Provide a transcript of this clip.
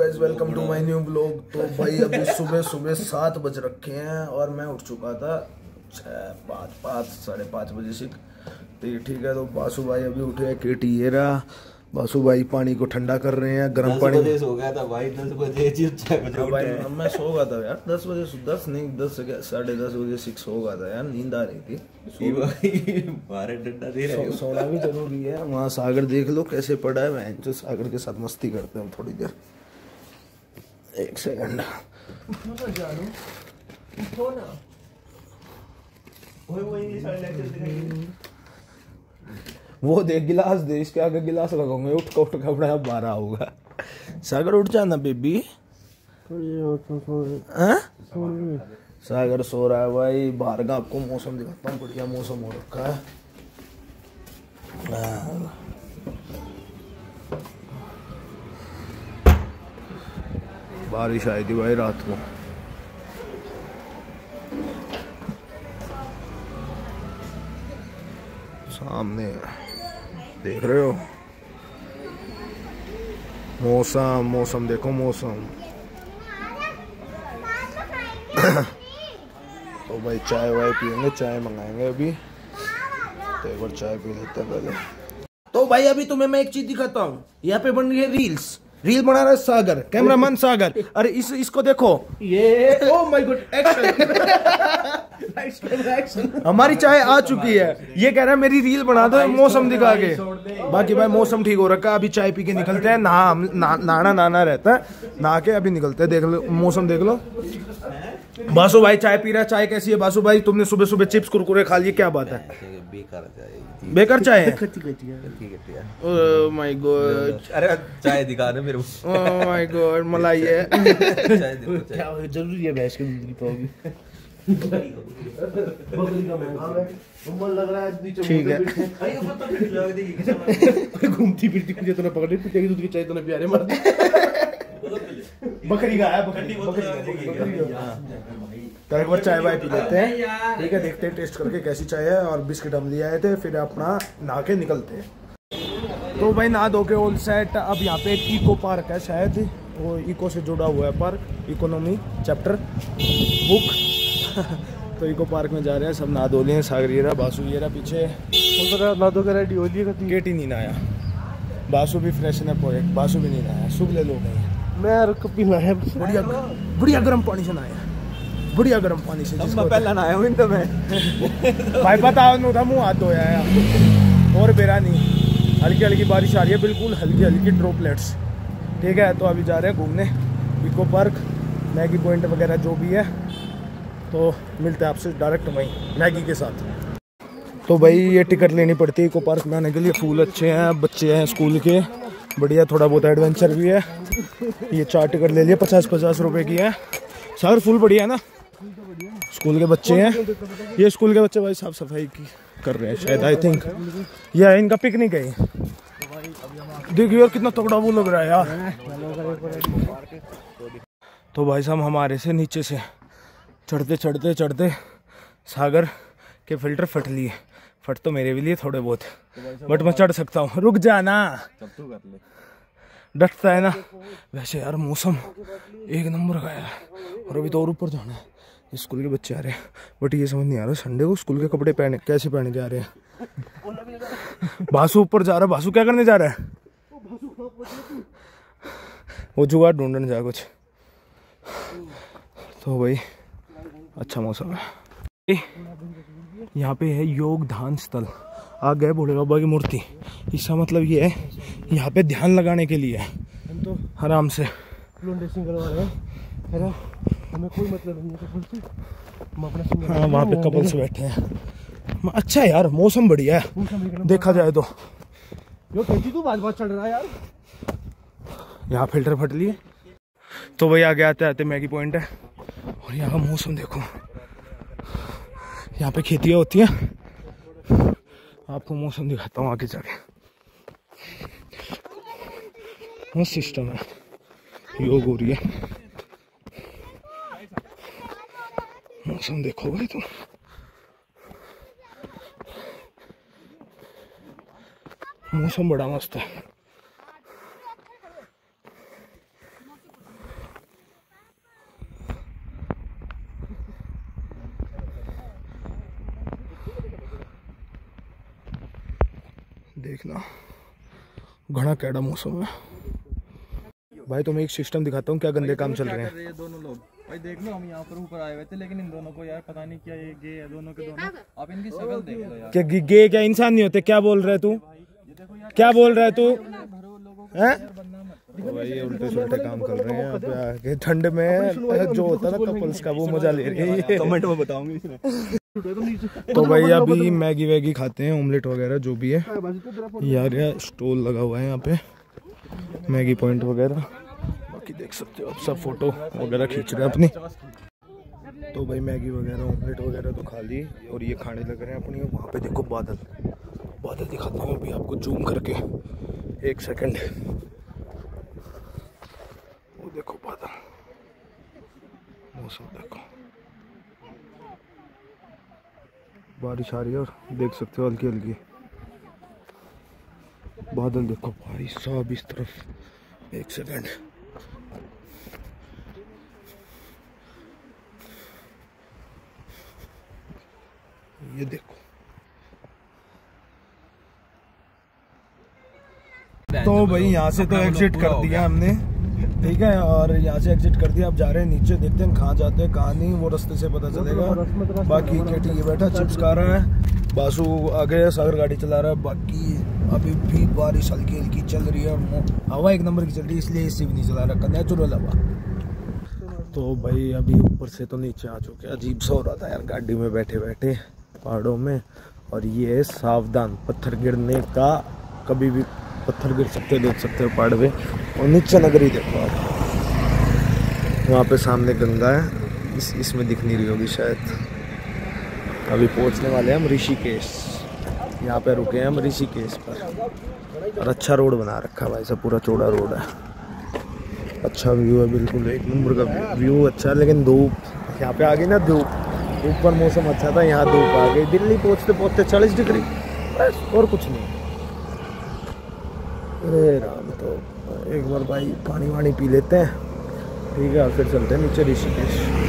Guys, welcome to my new blog. तो भाई अभी सुबह सुबह 7 बज रखे हैं और मैं उठ चुका था 5:30 बजे से। तो ठीक है, तो बासु भाई अभी उठे हैं। केटी ये रहा, बासु भाई पानी को ठंडा कर रहे हैं, गर्म पानी। 10 बजे सो गया था भाई, 10 बजे 6 बजे भाई मैं सो गया था यार, 10 बजे, 10 नहीं, 10 से 10:30 बजे 6 सो गया था यार, नींद आ रही थी। बारे डंडा दे रहे हो। सोना भी जरूरी है। वहाँ सागर देख लो कैसे पड़ा है। मैं जो सागर के साथ मस्ती करते हैं थोड़ी देर। 1 सेकंड। वो देख गिलास दे, इसके आगे गिलास लगाऊंगे, उठ के अपने आप बारह होगा। सागर उठ जाना बेबी। सागर सो रहा है भाई। बाहर का आपको मौसम दिखाता हूँ, बढ़िया मौसम हो रखा है। बारिश आई थी भाई रात को। सामने देख रहे हो मौसम देखो मौसम। तो भाई चाय वाय पियेंगे, चाय मंगाएंगे अभी। तो एक बार चाय पी लेते हैं पहले। तो भाई अभी तुम्हें मैं एक चीज दिखाता हूँ। यहाँ पे बन रही है रील बना रहा है सागर, कैमरामैन सागर। अरे इसको देखो, ये ओ माय गॉड, एक्शन। हमारी चाय आ चुकी है। ये कह रहा है मेरी रील बना दो मौसम दिखा के। बाकी भाई मौसम ठीक हो रखा है। अभी चाय पी के निकलते हैं। नाना रहता है, नहा के अभी निकलते हैं। देख लो मौसम, देख लो। बासु भाई चाय पी रहा है। चाय कैसी है बासु भाई? तुमने सुबह सुबह चिप्स कुरकुरे खा लिए, क्या बात है? बेकार चाय है। Oh my God. अरे चाय दिखा रहे मेरे को। ओह माय गॉड, मलाई है। क्या जरूरी है भैंस के दूध की पाओगी। ठीक है। घूमती फिरती कुछ तो पकड़ ली, दूध की चाय तो प्यारे मार बकरी का है, बकरी तो एक बार चाय वाय पी लेते हैं। ठीक है, देखते हैं टेस्ट करके कैसी चाय है। और बिस्किट हम ले आए थे, फिर अपना नहा के निकलते हैं। तो भाई नहा धो के ऑल सेट। अब यहाँ पे एक इको पार्क है शायद, वो इको से जुड़ा हुआ है पार्क, इकोनॉमी चैप्टर बुक। तो इको पार्क में जा रहे हैं। सब नहा धो लिए। सागर ये रहा, बासु ये रहा पीछे। नहा धो कर रेडी हो लिए। केटी नहीं नहाया, बासु भी फ्रेशन अप हो, बासु भी नहीं नहाया। शुभ ले लो गए। मैं कभी नहाया, बढ़िया गर्म पानी से नहाया, बढ़िया गर्म पानी से। पहला नहाया हूँ तो मैं भाई बताओ नहीं था, मुँह हाथ धोया है और बेरा नहीं। हल्की हल्की बारिश आ रही है, बिल्कुल हल्की हल्की ड्रॉपलेट्स। ठीक है, तो अभी जा रहे हैं घूमने इको पार्क, मैगी पॉइंट वगैरह जो भी है। तो मिलते हैं आपसे डायरेक्ट वहीं मैगी के साथ। तो भाई ये टिकट लेनी पड़ती है इको पार्क में आने के लिए। फूल अच्छे हैं, बच्चे हैं स्कूल के, बढ़िया, थोड़ा बहुत एडवेंचर भी है। ये 4 टिकट ले लिए, 50-50 रुपए की है। सागर फुल बढ़िया है ना। स्कूल के बच्चे हैं ये, स्कूल के बच्चे भाई साफ सफाई की कर रहे हैं शायद, आई थिंक। यह इनका पिकनिक है। देखिए यार कितना तगड़ा वो लग रहा है यार। तो भाई साहब हमारे से नीचे से चढ़ते सागर के फिल्टर फट लिए। फट तो मेरे भी लिए थोड़े बहुत, बट मैं चढ़ सकता हूँ। रुक जाना, डटता है ना। वैसे यार मौसम एक नंबर का है। और अभी तो और ऊपर जाना है। स्कूल के बच्चे आ रहे हैं, बट ये समझ नहीं आ रहा संडे को स्कूल के कपड़े कैसे पहन के आ रहे हैं। बासु ऊपर जा रहा है। बासु क्या करने जा रहा है? वो जुगाड़ ढूंढने जा कुछ। तो भाई अच्छा मौसम है। यहाँ पे है योग ध्यान स्थल। आ गए भोले बाबा की मूर्ति। इसका मतलब ये है यहाँ पे ध्यान लगाने के लिए हम तो आराम से करवा रहे हैं, हमें कोई मतलब नहीं है। हम अपना हाँ, वहाँ पे कपल्स बैठे हैं। अच्छा है यार, मौसम बढ़िया है देखा जाए तो। जो खेती तू बात चढ़ रहा है यार। यहाँ फिल्टर फट लिए। तो भाई आगे आते आते मैगी पॉइंट है। और यहाँ का मौसम देखो, यहाँ पे खेतियाँ होती हैं। आपको मौसम दिखाता हूँ आगे जाके। मस्त सिस्टम है, योग हो रही है। मौसम देखो भाई तुम, मौसम बड़ा मस्त है। देखना घना कैडा मौसम है भाई। तुम्हें एक सिस्टम दिखाता हूँ क्या गंदे काम चल रहे हैं। ये दोनों लोग भाई देख लो, हम यहाँ पर ऊपर आए हुए थे, लेकिन इन दोनों को यार पता नहीं क्या ये गे है, दोनों के दोनों। आप इनकी शक्ल देख लो यार। क्या गे क्या इंसान नहीं होते? क्या बोल रहे तू? क्या बोल रहा है तू? हैं? भाई ये उल्टे सुल्टे काम कर रहे हैं यहाँ पे आके ठंड में। जो होता है ना कपल्स का, वो मजा ले रही है। कमेंट में बताऊंगी। तो भाई अभी मैगी वैगी खाते हैं, ऑमलेट वगैरह जो भी है यार। यार स्टॉल लगा हुआ है यहाँ पे, मैगी पॉइंट वगैरह। बाकी देख सकते हो आप, सब फोटो वगैरह खींच रहे हैं अपनी। तो भाई मैगी वगैरह ऑमलेट वगैरह तो खा ली और ये खाने लग रहे हैं अपनी। वहाँ पे देखो बादल, बादल दिखाता हूँ अभी आपको जूम करके, एक सेकंड। वो देखो बादल, मौसम देखो, बारिश आ रही है और देख सकते हो हल्की हल्की बादल। देखो भाई साहब इस तरफ, एक सेकंड। ये देखो। तो भाई यहाँ से तो एग्जिट कर दिया हमने, ठीक है। और यहाँ से एग्जिट कर दिया, अब जा रहे हैं नीचे, देखते हैं कहाँ जाते हैं कहाँ नहीं, वो रास्ते से पता चलेगा। बाकी केटी ये बैठा चिप्स खा रहा है, बासु आगे सागर गाड़ी चला रहा है। बाकी अभी भी बारिश हल्की हल्की चल रही है, हवा एक नंबर की चल रही है, इसलिए एसी भी नहीं चला रखा, नेचुरल हवा। तो भाई अभी ऊपर से तो नीचे आ चुके, अजीब सा हो रहा था यार गाड़ी में बैठे बैठे पहाड़ों में। और ये है सावधान, पत्थर गिरने का, कभी भी पत्थर गिर सकते हो, देख सकते हो पहाड़ पे। और नीचे नगरी देखो आप, वहाँ पे सामने गंगा है, इसमें दिख नहीं रही होगी शायद। अभी पहुँचने वाले हैं हम ऋषिकेश, यहाँ पे रुके हैं हम ऋषिकेश पर। और अच्छा रोड बना रखा है भाई, सब पूरा चौड़ा रोड है, अच्छा व्यू है, बिल्कुल एक नंबर का व्यू अच्छा है। लेकिन धूप यहाँ पे आ गई ना, धूप, ऊपर मौसम अच्छा था, यहाँ धूप आ गई। दिल्ली पहुँचते पहुँचते 40 डिग्री बस, और कुछ नहीं। अरे राम, तो एक बार भाई पानी वानी पी लेते हैं, ठीक है, फिर चलते हैं नीचे ऋषिकेश।